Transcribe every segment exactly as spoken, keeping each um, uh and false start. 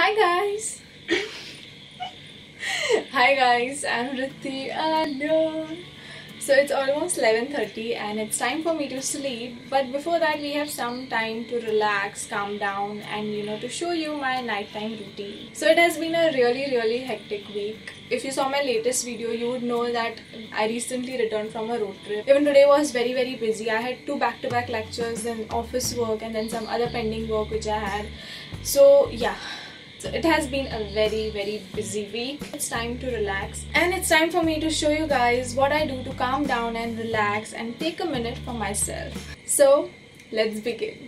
Hi guys! Hi guys, I'm Ritti and uh, so it's almost eleven thirty and it's time for me to sleep, but before that we have some time to relax, calm down and you know to show you my nighttime routine. So it has been a really really hectic week. If you saw my latest video, you would know that I recently returned from a road trip. Even today was very very busy. I had two back-to-back lectures, then office work and then some other pending work which I had. So yeah. So it has been a very very busy week. It's time to relax and it's time for me to show you guys what I do to calm down and relax and take a minute for myself. So let's begin.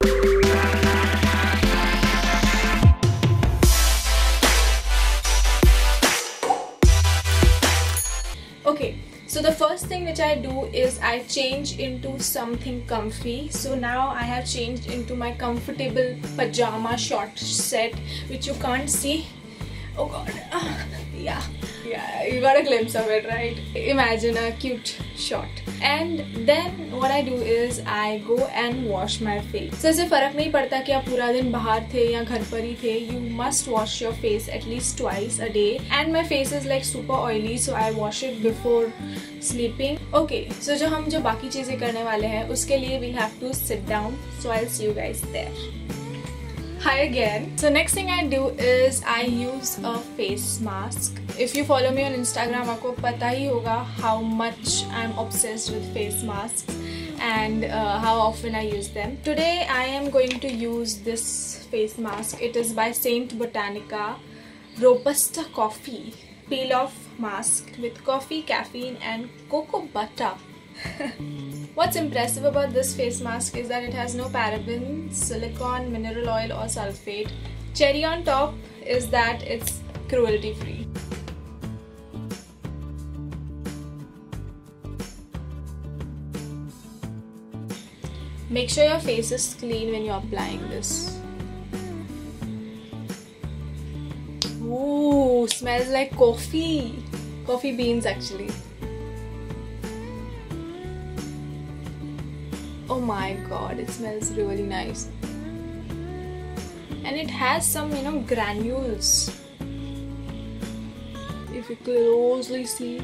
Okay, so the first thing which I do is I change into something comfy. So now I have changed into my comfortable pajama short set, which you can't see. Oh god, ah, yeah, yeah, you got a glimpse of it, right? Imagine a cute shot. And then what I do is I go and wash my face. So इससे फर्क नहीं पड़ता कि आप पूरा दिन बाहर थे या घर पर ही थे. You must wash your face at least twice a day. And my face is like super oily, so I wash it before sleeping. Okay, so जो हम जो बाकी चीजें करने वाले हैं उसके लिए we'll have to sit down. So I'll see you guys there. Hi again. So next thing I do is I use a face mask. If you follow me on Instagram, आपको पता ही होगा how much I'm obsessed with face masks and uh, how often I use them. Today I am going to use this face mask. It is by Saint Botanica Robusta Coffee Peel Off Mask with coffee, caffeine and cocoa butter. What's impressive about this face mask is that it has no parabens, silicone, mineral oil or sulfate. Cherry on top is that it's cruelty free. Make sure your face is clean when you're applying this. Ooh, smells like coffee. Coffee beans actually. Oh my god, it smells really nice. And it has some, you know, granules. If you closely see.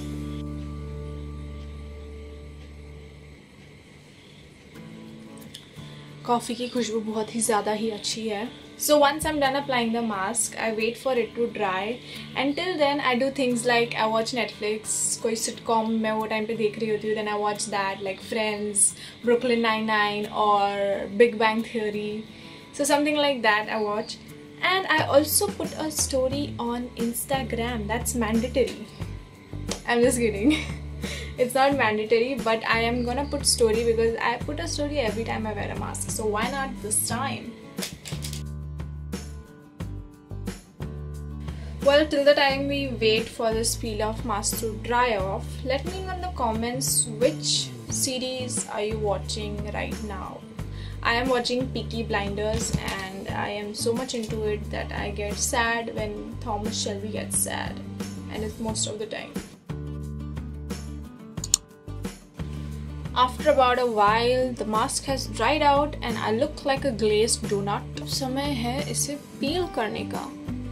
Coffee की खुशबू बहुत ही ज़्यादा ही अच्छी है. So once I'm done applying the mask, I wait for it to dry. Until then, I do things like I watch Netflix. कोई sitcom मैं वो time पे देख रही होती हूँ. Then I watch that, like Friends, Brooklyn Nine-Nine, or Big Bang Theory. So something like that I watch. And I also put a story on Instagram. That's mandatory. I'm just kidding. It's not mandatory, but I am gonna put story because I put a story every time I wear a mask. So why not this time? Well, till the time we wait for this peel off mask to dry off, let me know in the comments which series are you watching right now. I am watching Peaky Blinders and I am so much into it that I get sad when Thomas Shelby gets sad, and it's most of the time. After about a while, the mask has dried out and I look like a glazed donut. अब समय है इसे peel करने का.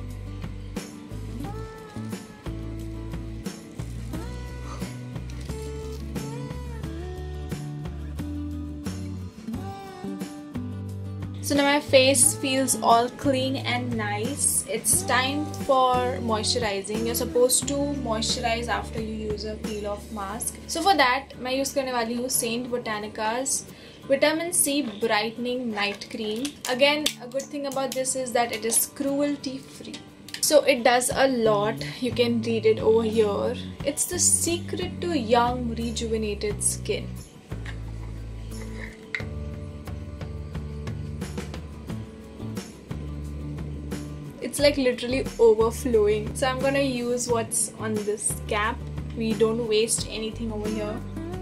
So now my face feels all clean and nice. It's time for moisturizing. You're supposed to moisturize after you use a peel off mask. So for that, मैं use करने वाली हूँ Saint Botanica's Vitamin C Brightening Night Cream. Again, a good thing about this is that it is cruelty free. So it does a lot. You can read it over here. It's the secret to young, rejuvenated skin. It's like literally overflowing. So I'm gonna use what's on this cap. We don't waste anything over here.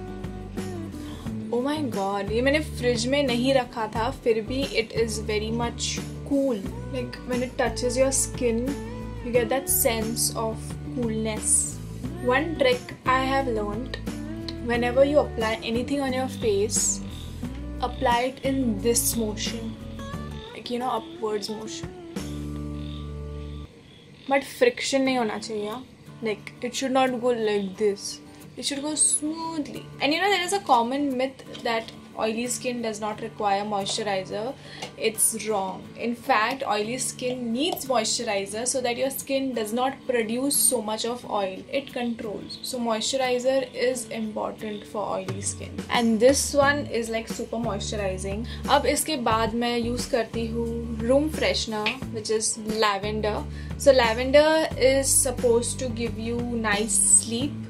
Oh my god, ये मैंने fridge में नहीं रखा था, फिर भी it is very much cool. Like when it touches your skin, you get that sense of coolness. One trick I have learned: whenever you apply anything on your face, apply it in this motion, like you know, upwards motion. But friction नहीं होना चाहिए. Like it should not go like this. It should go smoothly. And you know, there is a common myth that oily skin does not require moisturizer. It's wrong. In fact, oily skin needs moisturizer so that your skin does not produce so much of oil. It controls. So moisturizer is important for oily skin. And this one is like super moisturizing. अब इसके बाद मैं use करती हूँ room freshener, which is lavender. So lavender is supposed to give you nice sleep.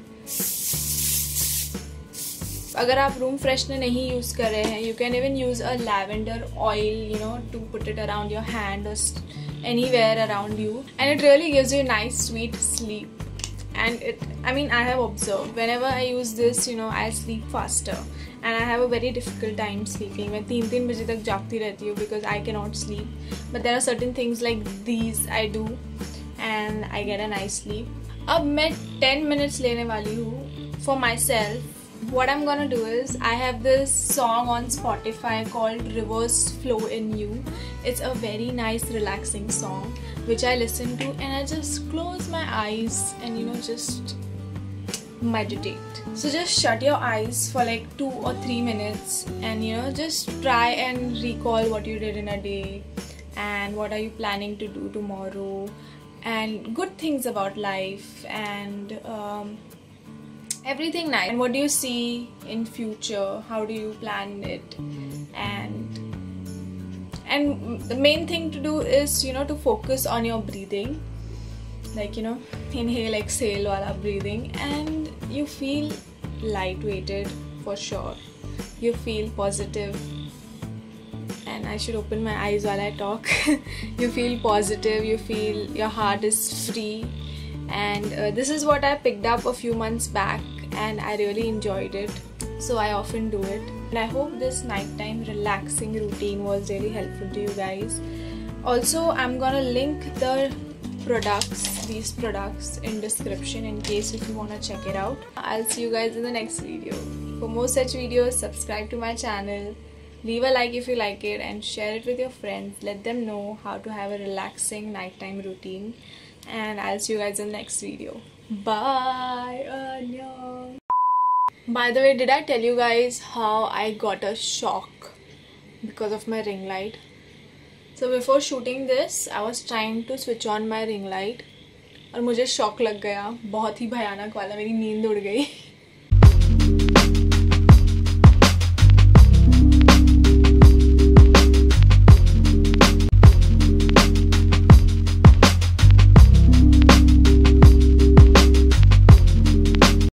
अगर आप room freshener नहीं use कर रहे हैं, you can even use a lavender oil, you know, to put it around your hand और anywhere around you, and it really gives you nice sweet sleep. And it, I mean, I have observed whenever I use this, you know, I sleep faster and I have a very difficult time sleeping. मैं तीन तीन बजे तक जागती रहती हूँ because I cannot sleep. But there are certain things like these I do and I get a nice sleep. अब मैं ten minutes लेने वाली हूँ for myself. What I'm gonna do is, I have this song on Spotify called Reverse Flow in You. It's a very nice relaxing song which I listen to and I just close my eyes and, you know, just meditate. So just shut your eyes for like two or three minutes and, you know, just try and recall what you did in a day and what are you planning to do tomorrow and good things about life and um, everything nice, and what do you see in future, how do you plan it, and and the main thing to do is, you know, to focus on your breathing, like, you know, inhale exhale wala breathing, and you feel light-weighted for sure, you feel positive, and I should open my eyes while I talk. You feel positive, you feel your heart is free. And uh, this is what I picked up a few months back and I really enjoyed it, so I often do it. And I hope this nighttime relaxing routine was really helpful to you guys. Also, I'm gonna link the products, these products, in description in case if you wanna check it out. I'll see you guys in the next video. For more such videos, subscribe to my channel, leave a like if you like it, and share it with your friends. Let them know how to have a relaxing nighttime routine. And I'll see you guys in the next video. Bye. Annyeong. By the way, did I tell you guys how I got a shock because of my ring light? So before shooting this, I was trying to switch on my ring light और मुझे shock लग गया, बहुत ही भयानक वाला. मेरी नींद उड़ गई.